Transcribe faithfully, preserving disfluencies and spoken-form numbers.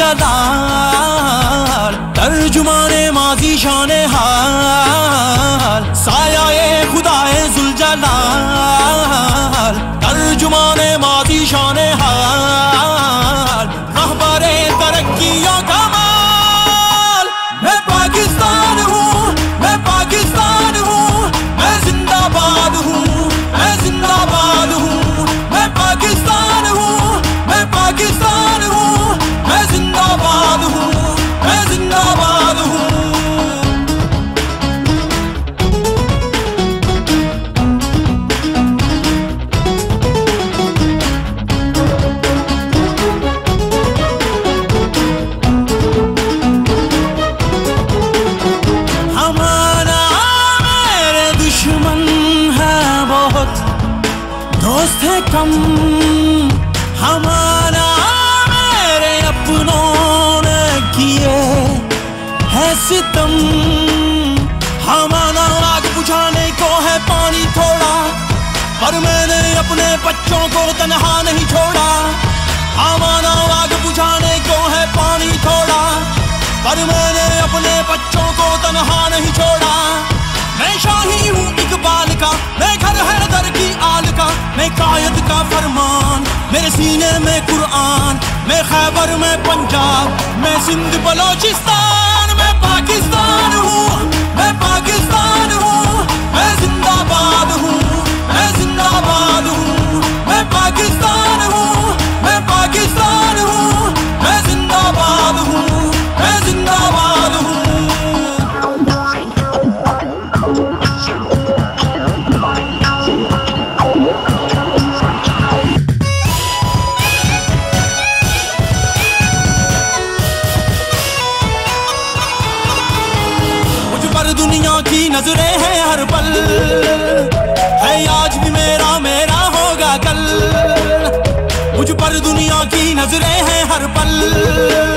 जुल्जलाल, तर्जुमाने माजी शाने हाल, साया-ए खुदाए जुल्जलाल, तर्जुमाने माजी शाने हाल, रहबरे तरक्कियों का माल। मैं पाकिस्तान हूँ, मैं पाकिस्तान हूँ, मैं जिंदाबाद हूँ, मैं जिंदाबाद हूँ। मैं पाकिस्तान हूँ, मैं पाकिस्तान हूँ, मैं जिंदाबाद हूँ, मैं जिंदाबाद हूँ। हमारा मेरे दुश्मन है बहुत, दोस्त है कम। हमारा मेरे अपनों ने किए है सितम। हमारा आग बुझाने को है पानी थोड़ा, पर मैंने अपने बच्चों को तन्हा नहीं छोड़ा। हमारा आग बुझाने को है पानी थोड़ा, पर मैंने अपने बच्चों को तन्हा नहीं छोड़ा। मैं शाही हूँ इकबाल का, मैं घर है दर की आल का, मैं कायद का फरमान, मेरे सीने में कुरान। मैं खैबर में पंजाब, मैं सिंध बलोचिस्तान। मैं पाकिस्तान हूँ, मैं पाकिस्तान हूँ, मैं जिंदाबाद हूँ, मैं जिंदाबाद हूँ। मैं पाकिस्तान हूँ, मैं पाकिस्तान हूँ, मैं जिंदाबाद हूँ, मैं जिंदाबाद हूँ। दुनिया की नजरें हैं हर पल, है आज भी मेरा मेरा होगा कल। मुझ पर दुनिया की नजरें हैं हर पल,